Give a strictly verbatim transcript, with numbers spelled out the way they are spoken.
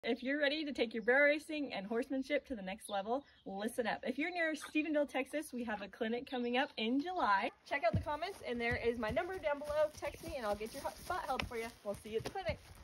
If you're ready to take your barrel racing and horsemanship to the next level, listen up. If you're near Stephenville, Texas, we have a clinic coming up in July. Check out the comments and there is my number down below. Text me and I'll get your spot held for you. We'll see you at the clinic.